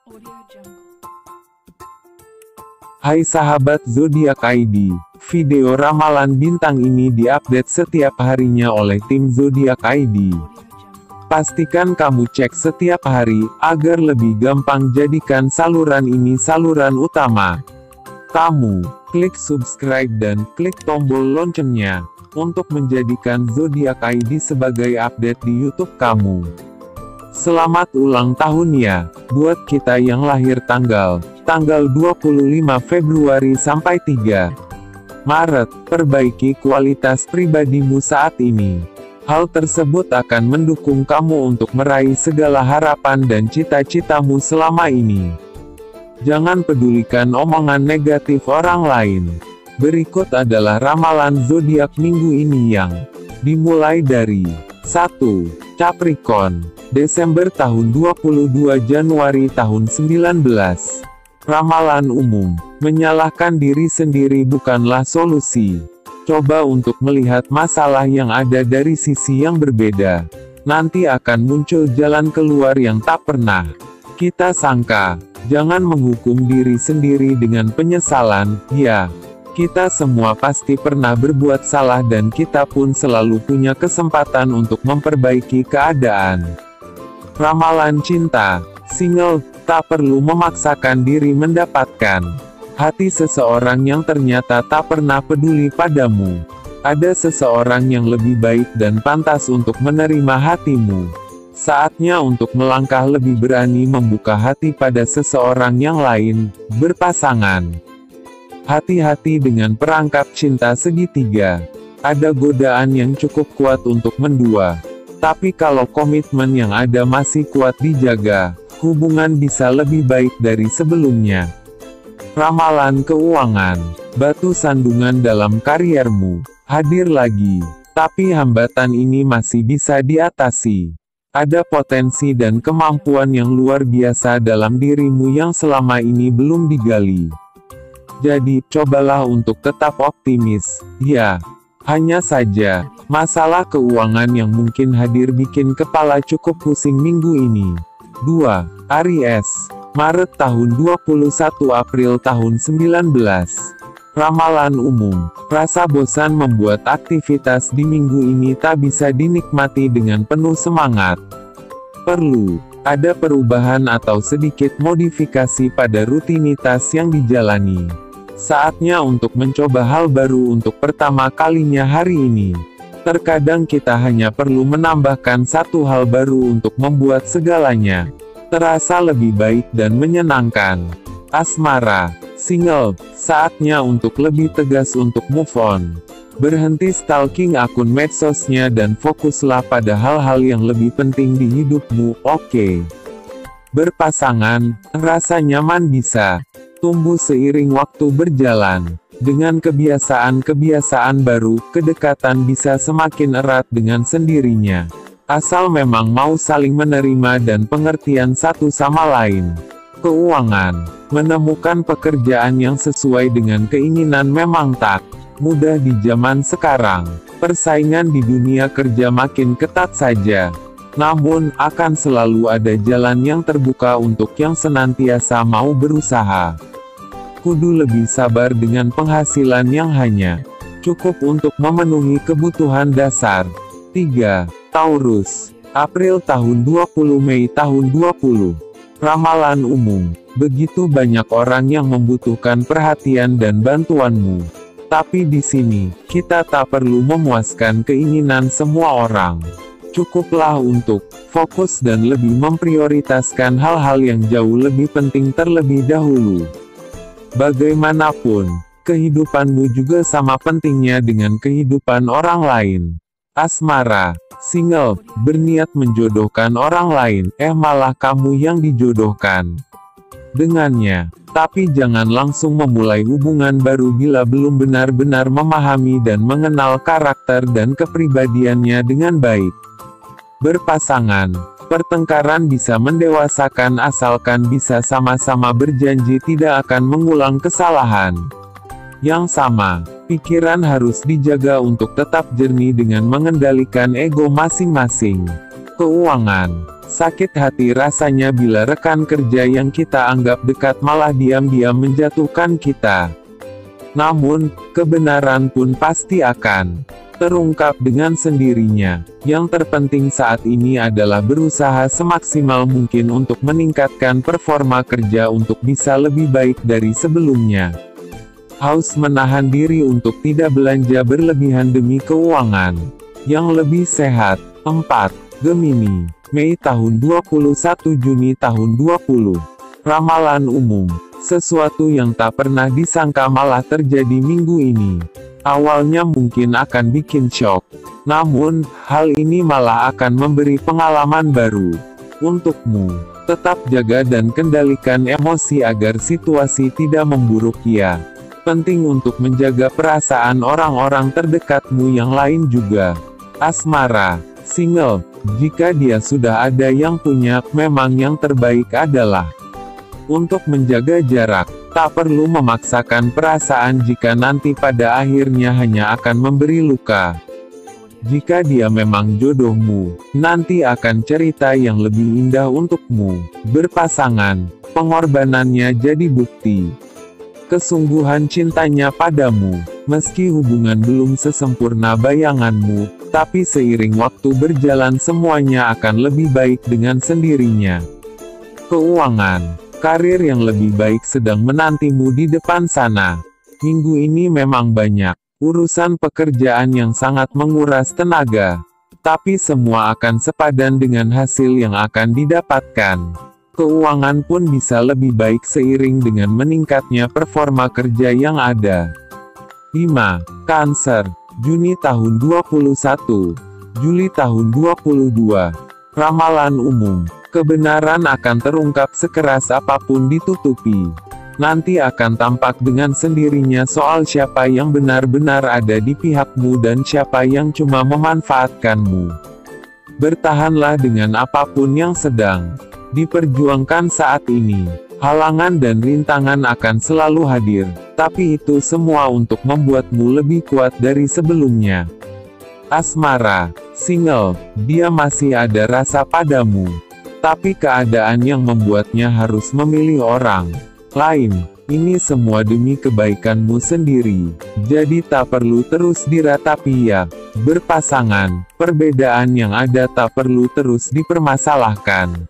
Hai sahabat Zodiak ID, video ramalan bintang ini diupdate setiap harinya oleh tim Zodiak ID. Pastikan kamu cek setiap hari, agar lebih gampang jadikan saluran ini saluran utama. Kamu, klik subscribe dan klik tombol loncengnya, untuk menjadikan Zodiak ID sebagai update di YouTube kamu. Selamat ulang tahun ya, buat kita yang lahir tanggal 25 Februari sampai 3 Maret, perbaiki kualitas pribadimu saat ini. Hal tersebut akan mendukung kamu untuk meraih segala harapan dan cita-citamu selama ini. Jangan pedulikan omongan negatif orang lain. Berikut adalah ramalan zodiak minggu ini yang dimulai dari 1. Capricorn, Desember tahun 22 Januari tahun 19. Ramalan umum, menyalahkan diri sendiri bukanlah solusi. Coba untuk melihat masalah yang ada dari sisi yang berbeda. Nanti akan muncul jalan keluar yang tak pernah kita sangka. Jangan menghukum diri sendiri dengan penyesalan, ya. Kita semua pasti pernah berbuat salah dan kita pun selalu punya kesempatan untuk memperbaiki keadaan. Ramalan cinta, single, tak perlu memaksakan diri mendapatkan hati seseorang yang ternyata tak pernah peduli padamu. Ada seseorang yang lebih baik dan pantas untuk menerima hatimu. Saatnya untuk melangkah lebih berani membuka hati pada seseorang yang lain, berpasangan. Hati-hati dengan perangkap cinta segitiga. Ada godaan yang cukup kuat untuk mendua. Tapi kalau komitmen yang ada masih kuat dijaga, hubungan bisa lebih baik dari sebelumnya. Ramalan keuangan, batu sandungan dalam kariermu, hadir lagi. Tapi hambatan ini masih bisa diatasi. Ada potensi dan kemampuan yang luar biasa dalam dirimu yang selama ini belum digali. Jadi, cobalah untuk tetap optimis, ya. Hanya saja, masalah keuangan yang mungkin hadir bikin kepala cukup pusing minggu ini. 2. Aries, Maret tahun 21 April tahun 19. Ramalan umum, rasa bosan membuat aktivitas di minggu ini tak bisa dinikmati dengan penuh semangat. Perlu ada perubahan atau sedikit modifikasi pada rutinitas yang dijalani. Saatnya untuk mencoba hal baru untuk pertama kalinya hari ini. Terkadang kita hanya perlu menambahkan satu hal baru untuk membuat segalanya terasa lebih baik dan menyenangkan. Asmara, single, saatnya untuk lebih tegas untuk move on. Berhenti stalking akun medsosnya dan fokuslah pada hal-hal yang lebih penting di hidupmu, oke? Berpasangan, rasa nyaman bisa tumbuh seiring waktu berjalan. Dengan kebiasaan-kebiasaan baru, kedekatan bisa semakin erat dengan sendirinya. Asal memang mau saling menerima dan pengertian satu sama lain. Keuangan, menemukan pekerjaan yang sesuai dengan keinginan memang tak mudah di zaman sekarang. Persaingan di dunia kerja makin ketat saja. Namun, akan selalu ada jalan yang terbuka untuk yang senantiasa mau berusaha. Kudu lebih sabar dengan penghasilan yang hanya cukup untuk memenuhi kebutuhan dasar. 3. Taurus, April tahun 20 Mei tahun 20. Ramalan umum, begitu banyak orang yang membutuhkan perhatian dan bantuanmu. Tapi di sini, kita tak perlu memuaskan keinginan semua orang. Cukuplah untuk fokus dan lebih memprioritaskan hal-hal yang jauh lebih penting terlebih dahulu. Bagaimanapun, kehidupanmu juga sama pentingnya dengan kehidupan orang lain. Asmara, single, berniat menjodohkan orang lain, malah kamu yang dijodohkan dengannya. Tapi jangan langsung memulai hubungan baru bila belum benar-benar memahami dan mengenal karakter dan kepribadiannya dengan baik. Berpasangan, pertengkaran bisa mendewasakan asalkan bisa sama-sama berjanji tidak akan mengulang kesalahan yang sama. Pikiran harus dijaga untuk tetap jernih dengan mengendalikan ego masing-masing. Keuangan, Sakit hati rasanya bila rekan kerja yang kita anggap dekat malah diam-diam menjatuhkan kita. Namun, kebenaran pun pasti akan terungkap dengan sendirinya. Yang terpenting saat ini adalah berusaha semaksimal mungkin untuk meningkatkan performa kerja untuk bisa lebih baik dari sebelumnya. Harus menahan diri untuk tidak belanja berlebihan demi keuangan yang lebih sehat. 4. Gemini, Mei tahun 21 Juni tahun 20. Ramalan umum. Sesuatu yang tak pernah disangka malah terjadi minggu ini. Awalnya mungkin akan bikin shock. Namun, hal ini malah akan memberi pengalaman baru untukmu. Tetap jaga dan kendalikan emosi agar situasi tidak memburuk ya. Penting untuk menjaga perasaan orang-orang terdekatmu yang lain juga. Asmara, single, jika dia sudah ada yang punya, memang yang terbaik adalah untuk menjaga jarak. Tak perlu memaksakan perasaan jika nanti pada akhirnya hanya akan memberi luka. Jika dia memang jodohmu, nanti akan cerita yang lebih indah untukmu. Berpasangan, pengorbanannya jadi bukti kesungguhan cintanya padamu. Meski hubungan belum sesempurna bayanganmu, tapi seiring waktu berjalan semuanya akan lebih baik dengan sendirinya. Keuangan, karir yang lebih baik sedang menantimu di depan sana. Minggu ini memang banyak urusan pekerjaan yang sangat menguras tenaga, tapi semua akan sepadan dengan hasil yang akan didapatkan. Keuangan pun bisa lebih baik seiring dengan meningkatnya performa kerja yang ada. 5. Cancer, Juni tahun 21, Juli tahun 22. Ramalan umum. Kebenaran akan terungkap sekeras apapun ditutupi. Nanti akan tampak dengan sendirinya soal siapa yang benar-benar ada di pihakmu dan siapa yang cuma memanfaatkanmu. Bertahanlah dengan apapun yang sedang diperjuangkan saat ini. Halangan dan rintangan akan selalu hadir, tapi itu semua untuk membuatmu lebih kuat dari sebelumnya. Asmara, single, dia masih ada rasa padamu, tapi keadaan yang membuatnya harus memilih orang lain. Ini semua demi kebaikanmu sendiri, jadi tak perlu terus diratapi ya. Berpasangan, perbedaan yang ada tak perlu terus dipermasalahkan.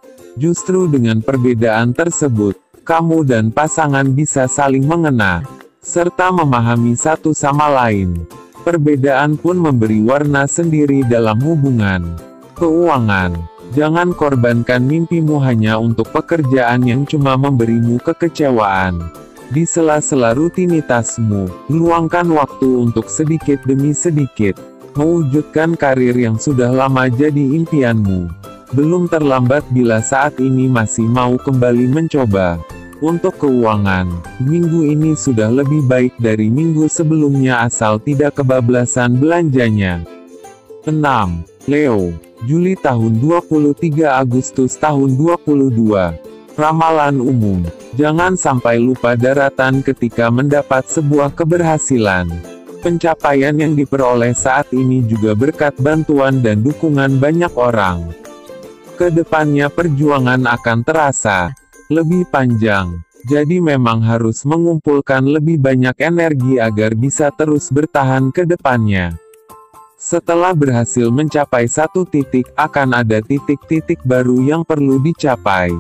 Justru dengan perbedaan tersebut, kamu dan pasangan bisa saling mengena, serta memahami satu sama lain. Perbedaan pun memberi warna sendiri dalam hubungan. Keuangan, jangan korbankan mimpimu hanya untuk pekerjaan yang cuma memberimu kekecewaan. Di sela-sela rutinitasmu, luangkan waktu untuk sedikit demi sedikit mewujudkan karir yang sudah lama jadi impianmu. Belum terlambat bila saat ini masih mau kembali mencoba. Untuk keuangan, minggu ini sudah lebih baik dari minggu sebelumnya asal tidak kebablasan belanjanya. 6. Leo, Juli tahun 23 Agustus tahun 22. Ramalan umum, jangan sampai lupa daratan ketika mendapat sebuah keberhasilan. Pencapaian yang diperoleh saat ini juga berkat bantuan dan dukungan banyak orang. Kedepannya perjuangan akan terasa lebih panjang, jadi memang harus mengumpulkan lebih banyak energi agar bisa terus bertahan ke depannya. Setelah berhasil mencapai satu titik, akan ada titik-titik baru yang perlu dicapai.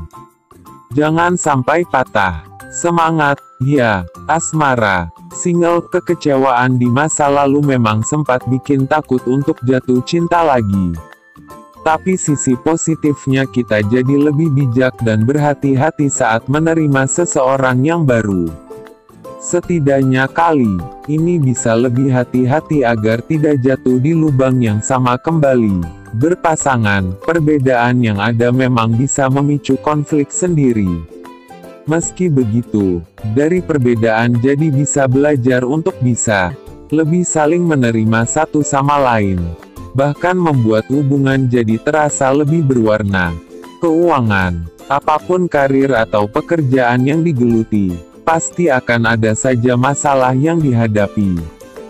Jangan sampai patah semangat, ya. Asmara, single, kekecewaan di masa lalu memang sempat bikin takut untuk jatuh cinta lagi. Tapi sisi positifnya kita jadi lebih bijak dan berhati-hati saat menerima seseorang yang baru. Setidaknya kali ini bisa lebih hati-hati agar tidak jatuh di lubang yang sama kembali. Berpasangan, perbedaan yang ada memang bisa memicu konflik sendiri. Meski begitu, dari perbedaan jadi bisa belajar untuk bisa lebih saling menerima satu sama lain. Bahkan membuat hubungan jadi terasa lebih berwarna. Keuangan, apapun karir atau pekerjaan yang digeluti, pasti akan ada saja masalah yang dihadapi.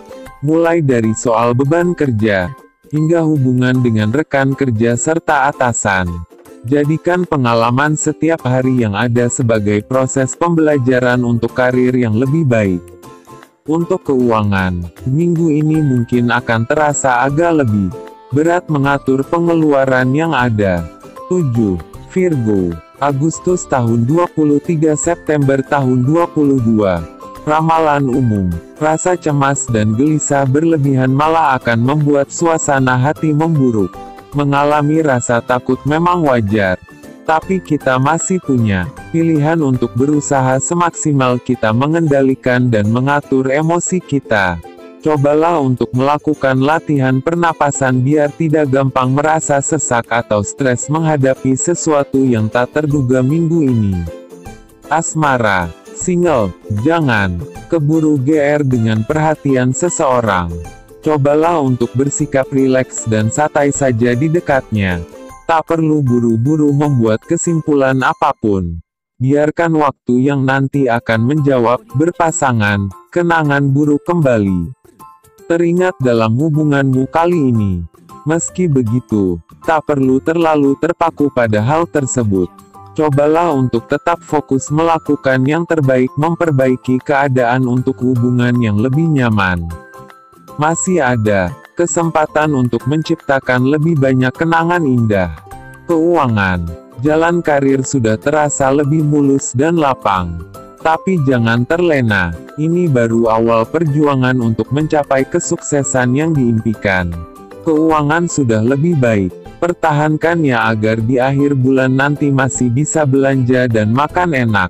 Mulai dari soal beban kerja, hingga hubungan dengan rekan kerja serta atasan. Jadikan pengalaman setiap hari yang ada sebagai proses pembelajaran untuk karir yang lebih baik. Untuk keuangan, minggu ini mungkin akan terasa agak lebih berat mengatur pengeluaran yang ada. 7. Virgo, Agustus tahun 23 September tahun 22. Ramalan umum, rasa cemas dan gelisah berlebihan malah akan membuat suasana hati memburuk. Mengalami rasa takut memang wajar, tapi kita masih punya pilihan untuk berusaha semaksimal kita mengendalikan dan mengatur emosi kita. Cobalah untuk melakukan latihan pernapasan biar tidak gampang merasa sesak atau stres menghadapi sesuatu yang tak terduga minggu ini. Asmara, single, jangan keburu GR dengan perhatian seseorang. Cobalah untuk bersikap rileks dan santai saja di dekatnya. Tak perlu buru-buru membuat kesimpulan apapun. Biarkan waktu yang nanti akan menjawab. Berpasangan, kenangan buruk kembali teringat dalam hubunganmu kali ini. Meski begitu, tak perlu terlalu terpaku pada hal tersebut. Cobalah untuk tetap fokus melakukan yang terbaik, memperbaiki keadaan untuk hubungan yang lebih nyaman. Masih ada kesempatan untuk menciptakan lebih banyak kenangan indah. Keuangan, jalan karir sudah terasa lebih mulus dan lapang. Tapi jangan terlena, ini baru awal perjuangan untuk mencapai kesuksesan yang diimpikan. Keuangan sudah lebih baik, pertahankannya agar di akhir bulan nanti masih bisa belanja dan makan enak.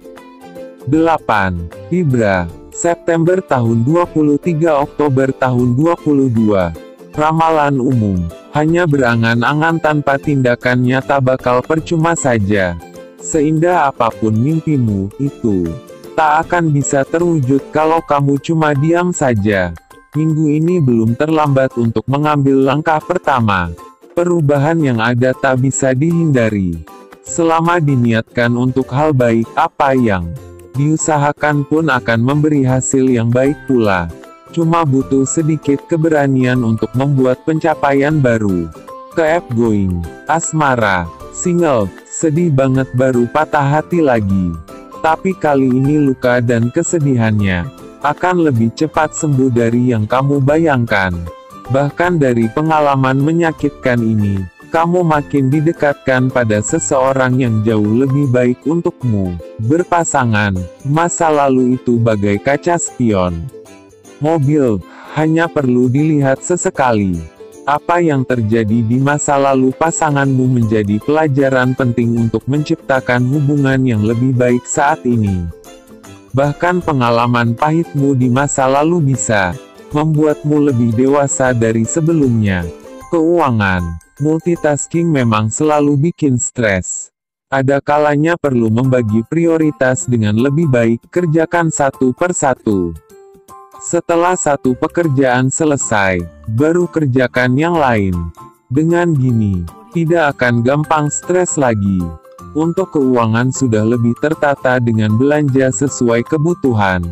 8. Libra, September tahun 23 Oktober tahun 22. Ramalan umum, hanya berangan-angan tanpa tindakan nyata bakal percuma saja. Seindah apapun mimpimu, itu tak akan bisa terwujud kalau kamu cuma diam saja. Minggu ini belum terlambat untuk mengambil langkah pertama. Perubahan yang ada tak bisa dihindari. Selama diniatkan untuk hal baik, apa yang diusahakan pun akan memberi hasil yang baik pula. Cuma butuh sedikit keberanian untuk membuat pencapaian baru. Keep going. Asmara, single, sedih banget baru patah hati lagi. Tapi kali ini luka dan kesedihannya akan lebih cepat sembuh dari yang kamu bayangkan. Bahkan dari pengalaman menyakitkan ini, kamu makin didekatkan pada seseorang yang jauh lebih baik untukmu. Berpasangan, masa lalu itu bagai kaca spion. Mobil, hanya perlu dilihat sesekali. Apa yang terjadi di masa lalu pasanganmu menjadi pelajaran penting untuk menciptakan hubungan yang lebih baik saat ini. Bahkan pengalaman pahitmu di masa lalu bisa membuatmu lebih dewasa dari sebelumnya. Keuangan, multitasking memang selalu bikin stres. Ada kalanya perlu membagi prioritas dengan lebih baik, kerjakan satu persatu. Setelah satu pekerjaan selesai, baru kerjakan yang lain. Dengan gini, tidak akan gampang stres lagi. Untuk keuangan sudah lebih tertata dengan belanja sesuai kebutuhan.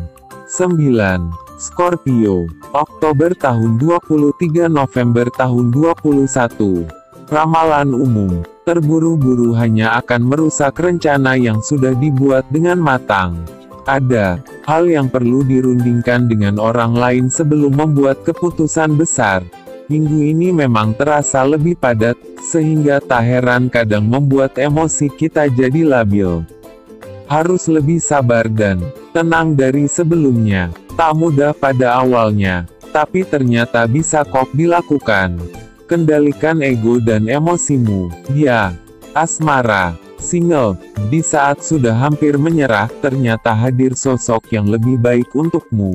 9. Scorpio, Oktober tahun 23 November tahun 21. Ramalan umum, terburu-buru hanya akan merusak rencana yang sudah dibuat dengan matang. Ada hal yang perlu dirundingkan dengan orang lain sebelum membuat keputusan besar. Minggu ini memang terasa lebih padat, sehingga tak heran kadang membuat emosi kita jadi labil. Harus lebih sabar dan tenang dari sebelumnya. Tak mudah pada awalnya, tapi ternyata bisa kok dilakukan. Kendalikan ego dan emosimu. Ya, asmara, single, di saat sudah hampir menyerah, ternyata hadir sosok yang lebih baik untukmu.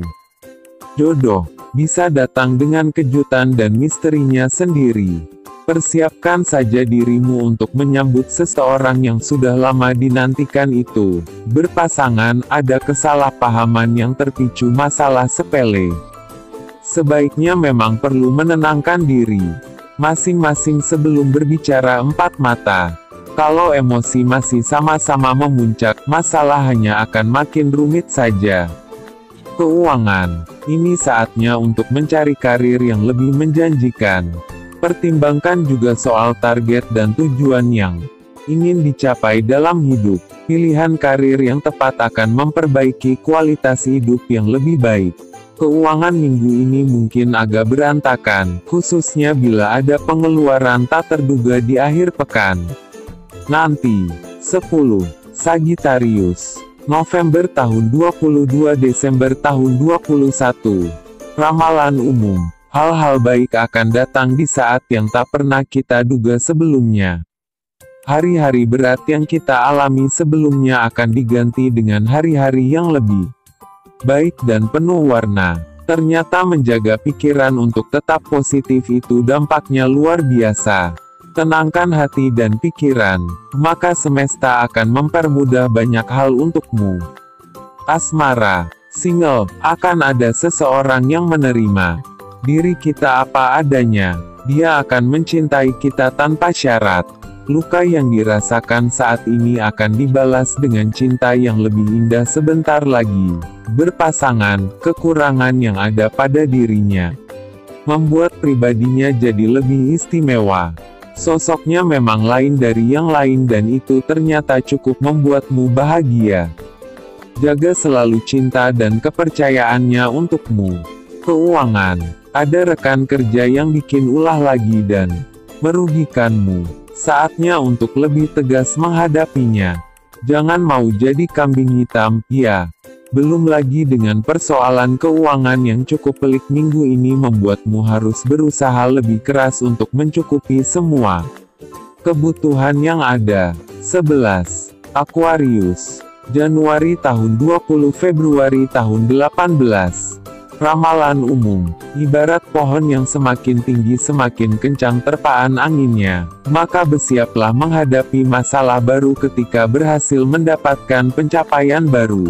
Jodoh bisa datang dengan kejutan dan misterinya sendiri. Persiapkan saja dirimu untuk menyambut seseorang yang sudah lama dinantikan itu. Berpasangan, ada kesalahpahaman yang terpicu masalah sepele. Sebaiknya memang perlu menenangkan diri masing-masing sebelum berbicara empat mata. Kalau emosi masih sama-sama memuncak, masalah hanya akan makin rumit saja. Keuangan, ini saatnya untuk mencari karir yang lebih menjanjikan. Pertimbangkan juga soal target dan tujuan yang ingin dicapai dalam hidup. Pilihan karir yang tepat akan memperbaiki kualitas hidup yang lebih baik. Keuangan minggu ini mungkin agak berantakan, khususnya bila ada pengeluaran tak terduga di akhir pekan. Nanti, 10. Sagittarius. November tahun 22 Desember tahun 21. Ramalan umum. Hal-hal baik akan datang di saat yang tak pernah kita duga sebelumnya. Hari-hari berat yang kita alami sebelumnya akan diganti dengan hari-hari yang lebih baik dan penuh warna. Ternyata menjaga pikiran untuk tetap positif itu dampaknya luar biasa. Tenangkan hati dan pikiran, maka semesta akan mempermudah banyak hal untukmu. Asmara. Single, akan ada seseorang yang menerima diri kita apa adanya. Dia akan mencintai kita tanpa syarat. Luka yang dirasakan saat ini akan dibalas dengan cinta yang lebih indah sebentar lagi. Berpasangan, kekurangan yang ada pada dirinya membuat pribadinya jadi lebih istimewa. Sosoknya memang lain dari yang lain dan itu ternyata cukup membuatmu bahagia. Jaga selalu cinta dan kepercayaannya untukmu. Keuangan. Ada rekan kerja yang bikin ulah lagi dan merugikanmu. Saatnya untuk lebih tegas menghadapinya. Jangan mau jadi kambing hitam, ya. Belum lagi dengan persoalan keuangan yang cukup pelik minggu ini membuatmu harus berusaha lebih keras untuk mencukupi semua kebutuhan yang ada. 11. Aquarius. Januari tahun 20 Februari tahun 18. Ramalan umum. Ibarat pohon yang semakin tinggi semakin kencang terpaan anginnya, maka bersiaplah menghadapi masalah baru ketika berhasil mendapatkan pencapaian baru.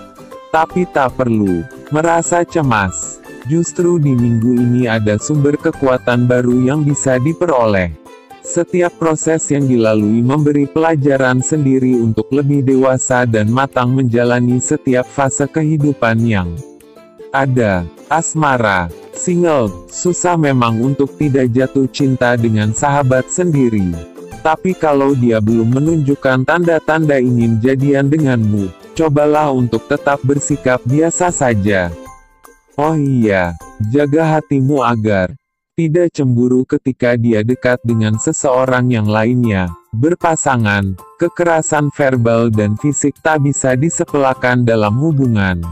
Tapi tak perlu merasa cemas. Justru di minggu ini ada sumber kekuatan baru yang bisa diperoleh. Setiap proses yang dilalui memberi pelajaran sendiri untuk lebih dewasa dan matang menjalani setiap fase kehidupan yang ada. Asmara. Single, susah memang untuk tidak jatuh cinta dengan sahabat sendiri. Tapi kalau dia belum menunjukkan tanda-tanda ingin jadian denganmu, cobalah untuk tetap bersikap biasa saja. Oh iya, jaga hatimu agar tidak cemburu ketika dia dekat dengan seseorang yang lainnya. Berpasangan, kekerasan verbal dan fisik tak bisa disepelekan dalam hubungan.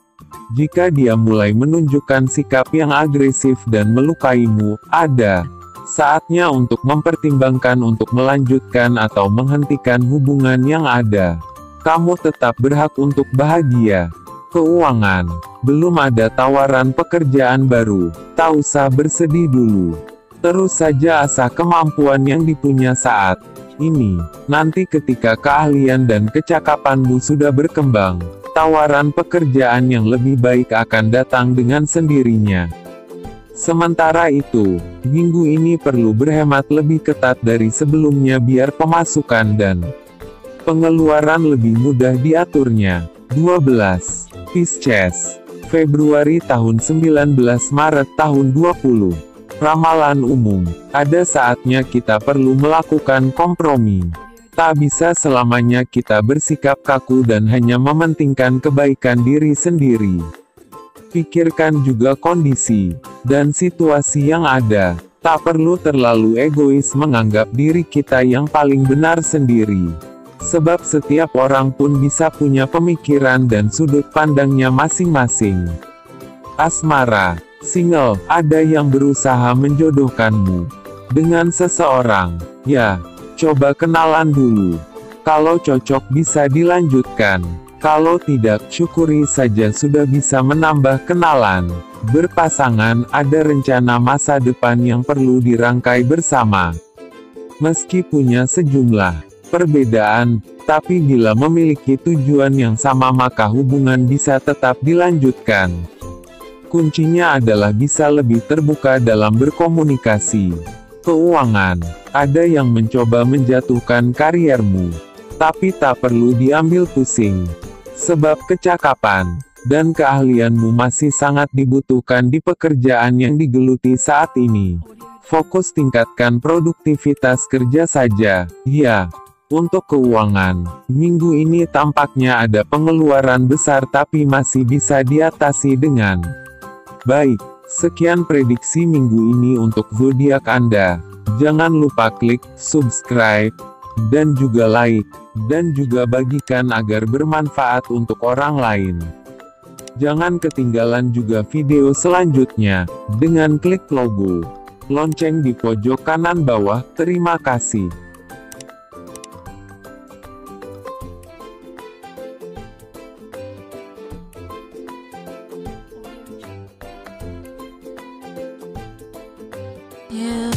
Jika dia mulai menunjukkan sikap yang agresif dan melukaimu, ada saatnya untuk mempertimbangkan untuk melanjutkan atau menghentikan hubungan yang ada. Kamu tetap berhak untuk bahagia. Keuangan. Belum ada tawaran pekerjaan baru, tak usah bersedih dulu. Terus saja asah kemampuan yang dipunya saat ini. Nanti ketika keahlian dan kecakapanmu sudah berkembang, tawaran pekerjaan yang lebih baik akan datang dengan sendirinya. Sementara itu, minggu ini perlu berhemat lebih ketat dari sebelumnya biar pemasukan dan pengeluaran lebih mudah diaturnya. 12. Pisces. Februari tahun 19 Maret tahun 20. Ramalan umum. Ada saatnya kita perlu melakukan kompromi. Tak bisa selamanya kita bersikap kaku dan hanya mementingkan kebaikan diri sendiri. Pikirkan juga kondisi dan situasi yang ada. Tak perlu terlalu egois menganggap diri kita yang paling benar sendiri. Sebab setiap orang pun bisa punya pemikiran dan sudut pandangnya masing-masing. Asmara. Single, ada yang berusaha menjodohkanmu dengan seseorang. Ya. Coba kenalan dulu. Kalau cocok bisa dilanjutkan. Kalau tidak, syukuri saja sudah bisa menambah kenalan. Berpasangan, ada rencana masa depan yang perlu dirangkai bersama. Meski punya sejumlah perbedaan, tapi bila memiliki tujuan yang sama maka hubungan bisa tetap dilanjutkan. Kuncinya adalah bisa lebih terbuka dalam berkomunikasi. Keuangan. Ada yang mencoba menjatuhkan kariermu. Tapi tak perlu diambil pusing. Sebab kecakapan dan keahlianmu masih sangat dibutuhkan di pekerjaan yang digeluti saat ini. Fokus tingkatkan produktivitas kerja saja. Ya. Untuk keuangan, minggu ini tampaknya ada pengeluaran besar tapi masih bisa diatasi dengan baik. Sekian prediksi minggu ini untuk zodiak Anda. Jangan lupa klik subscribe dan juga like, dan juga bagikan agar bermanfaat untuk orang lain. Jangan ketinggalan juga video selanjutnya dengan klik logo lonceng di pojok kanan bawah. Terima kasih. Yeah.